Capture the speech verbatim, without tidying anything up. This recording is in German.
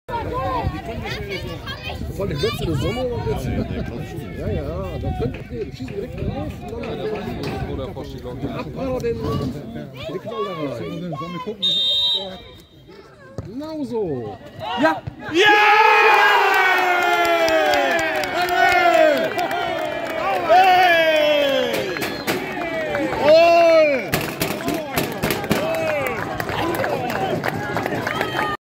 Voll die Glotze der Sonne oder jetzt? Ja, ja, da könnte ich schießen direkt drauf. Oder Vorstellung. Abballer den Knall da rein. Genau so. Ja! Ja!